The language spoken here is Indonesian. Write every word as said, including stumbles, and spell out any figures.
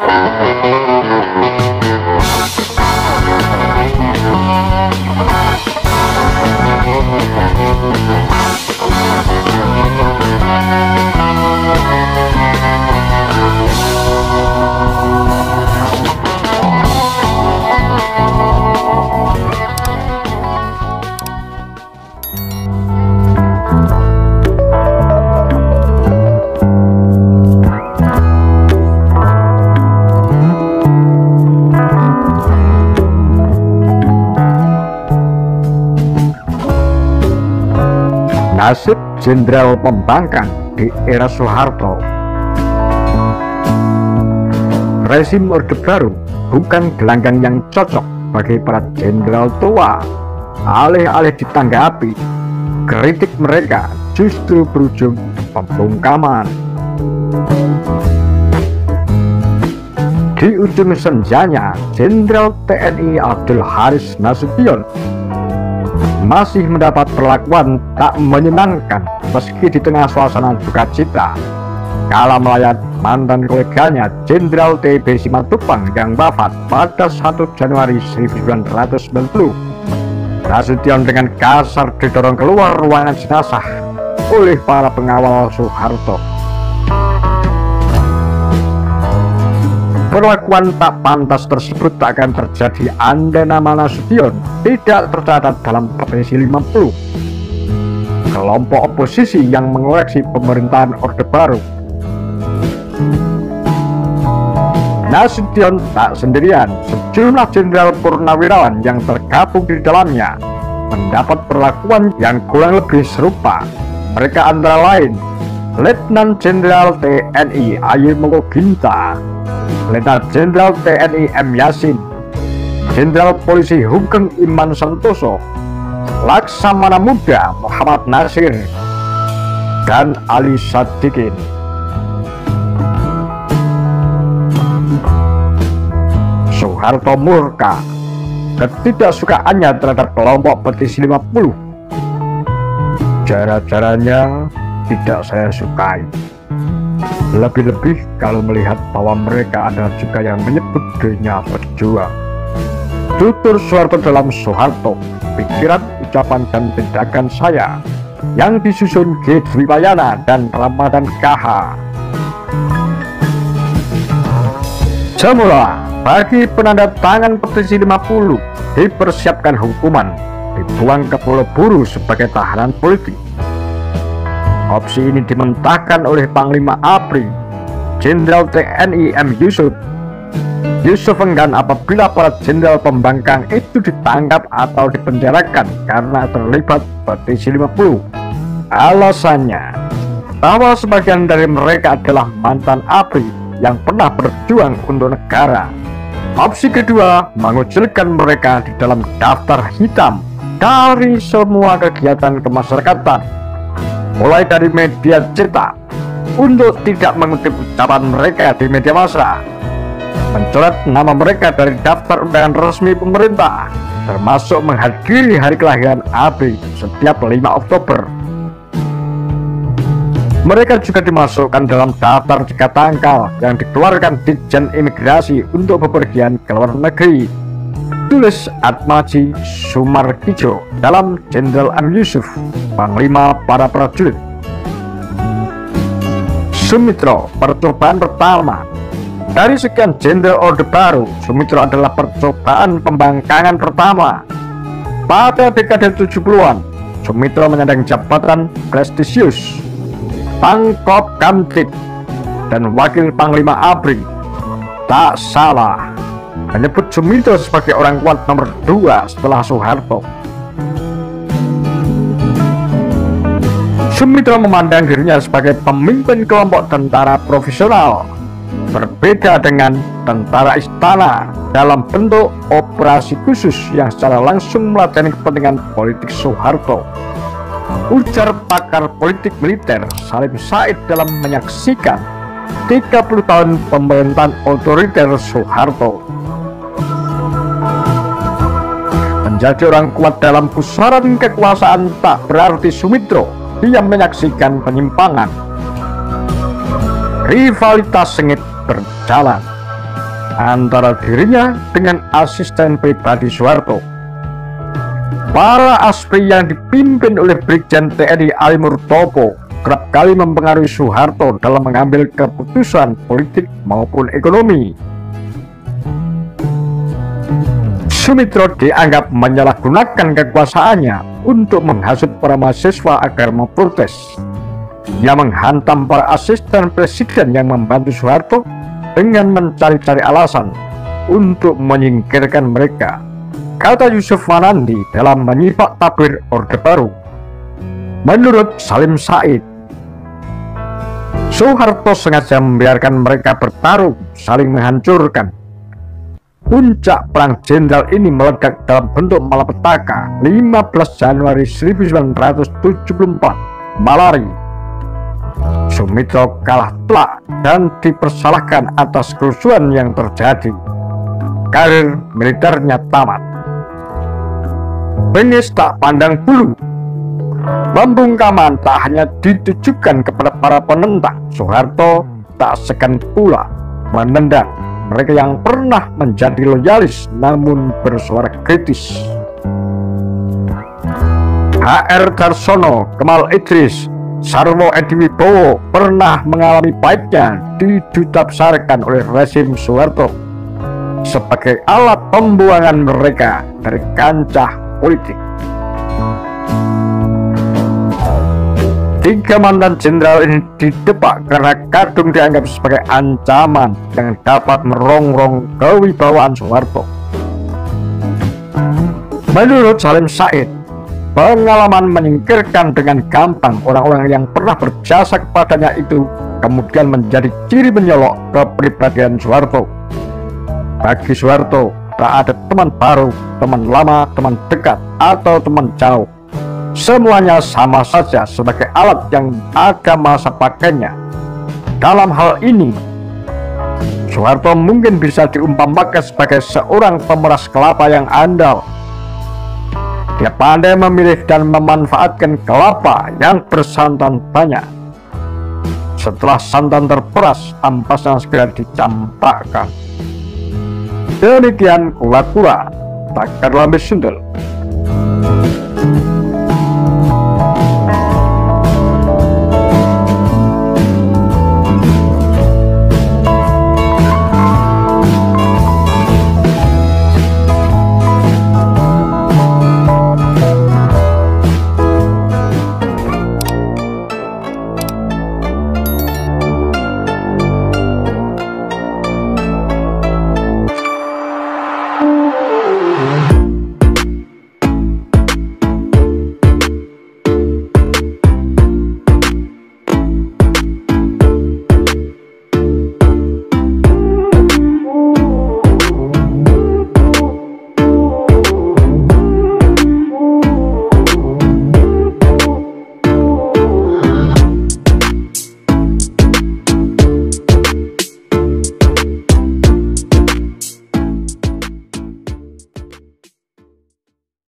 Nasib Jenderal Pembangkang di era Soeharto. Rezim Orde Baru bukan gelanggang yang cocok bagi para jenderal tua. Alih-alih ditanggapi, kritik mereka justru berujung pembungkaman. Di ujung senjanya, Jenderal T N I Abdul Haris Nasution masih mendapat perlakuan tak menyenangkan meski di tengah suasana duka cita kala melayat mantan koleganya Jenderal T B Simatupang yang wafat pada satu Januari seribu sembilan ratus sembilan puluh. Nasution dengan kasar didorong keluar ruangan jenazah oleh para pengawal Soeharto. Perlakuan tak pantas tersebut tak akan terjadi andai nama Nasution tidak tercatat dalam petisi lima puluh. Kelompok oposisi yang mengoreksi pemerintahan Orde Baru. Nasution tak sendirian, sejumlah jenderal purnawirawan yang tergabung di dalamnya mendapat perlakuan yang kurang lebih serupa. Mereka antara lain Letnan Jenderal T N I Ayi Mokoginta, Letnan Jenderal T N I M Yasin, Jenderal Polisi Hugeng Iman Santoso, Laksamana Muda Muhammad Nasir, dan Ali Sadikin. Soeharto murka ketidaksukaannya terhadap kelompok petisi lima puluh. Cara-caranya tidak saya sukai, lebih-lebih kalau melihat bahwa mereka adalah juga yang menyebut dirinya berjuang. Tutur Soeharto dalam Soeharto, pikiran, ucapan, dan tindakan saya yang disusun G. Dwipayana dan Ramadan K H. Semula, bagi penanda tangan petisi lima puluh dipersiapkan hukuman, dibuang ke Pulau Buru sebagai tahanan politik. Opsi ini dimentahkan oleh Panglima A P R I, Jenderal T N I M Yusuf. Yusuf enggan apabila para jenderal pembangkang itu ditangkap atau dipenjarakan karena terlibat petisi lima puluh. Alasannya bahwa sebagian dari mereka adalah mantan A P R I yang pernah berjuang untuk negara. Opsi kedua mengucilkan mereka di dalam daftar hitam dari semua kegiatan kemasyarakatan, mulai dari media cetak, untuk tidak mengutip ucapan mereka di media massa, mencoret nama mereka dari daftar undangan resmi pemerintah, termasuk menghadiri hari kelahiran A B setiap lima Oktober. Mereka juga dimasukkan dalam daftar jika tangkal yang dikeluarkan Ditjen Imigrasi untuk bepergian ke luar negeri. Tulis Atmaji Sumarkijo dalam Jenderal M. Yusuf, Panglima para prajurit. Sumitro, percobaan pertama. Dari sekian jenderal Orde Baru, Sumitro adalah percobaan pembangkangan pertama. Pada dekade tujuh puluhan, Sumitro menyandang jabatan prestisius Pangkop Kamtib dan Wakil Panglima A P R I. Tak salah menyebut Sumitro sebagai orang kuat nomor dua setelah Soeharto. Sumitro memandang dirinya sebagai pemimpin kelompok tentara profesional, berbeda dengan tentara istana dalam bentuk operasi khusus yang secara langsung meladeni kepentingan politik Soeharto. Ujar pakar politik militer Salim Said dalam menyaksikan tiga puluh tahun pemerintahan otoriter Soeharto. Menjadi orang kuat dalam pusaran kekuasaan tak berarti Sumitro diam menyaksikan penyimpangan. Rivalitas sengit berjalan. antara dirinya dengan asisten pribadi Soeharto. Para aspri yang dipimpin oleh Brigjen T N I Ali Murtopo kerap kali mempengaruhi Soeharto dalam mengambil keputusan politik maupun ekonomi. Soemitro dianggap menyalahgunakan kekuasaannya untuk menghasut para mahasiswa agar memprotes. Ia menghantam para asisten presiden yang membantu Soeharto dengan mencari-cari alasan untuk menyingkirkan mereka, kata Yusuf Manandi dalam menyimak tabir Orde Baru. Menurut Salim Said, Soeharto sengaja membiarkan mereka bertarung saling menghancurkan. Puncak perang jenderal ini meledak dalam bentuk malapetaka lima belas Januari seribu sembilan ratus tujuh puluh empat, Malari. Soemitro kalah telak dan dipersalahkan atas kerusuhan yang terjadi. Karir militernya tamat. Bengis tak pandang bulu. Pembungkaman tak hanya ditujukan kepada para penentang. Soeharto tak segan pula menendang mereka yang pernah menjadi loyalis namun bersuara kritis. H R Darsono, Kemal Idris, Sarwo Edi Wibowo pernah mengalami pahitnya didudapsarkan oleh rezim Soeharto sebagai alat pembuangan mereka dari kancah politik. Tiga mantan jenderal ini didepak karena Kadung dianggap sebagai ancaman yang dapat merongrong kewibawaan Soeharto. Menurut Salim Said, pengalaman menyingkirkan dengan gampang orang-orang yang pernah berjasa kepadanya itu kemudian menjadi ciri menyolok kepribadian Soeharto. Bagi Soeharto, tak ada teman baru, teman lama, teman dekat, atau teman jauh. Semuanya sama saja sebagai alat yang ada masa pakainya. Dalam hal ini, Soeharto mungkin bisa diumpamakan sebagai seorang pemeras kelapa yang andal. Dia pandai memilih dan memanfaatkan kelapa yang bersantan banyak. Setelah santan terperas, ampasnya segera dicampakkan. Demikian kura-kura takar lambe sundel.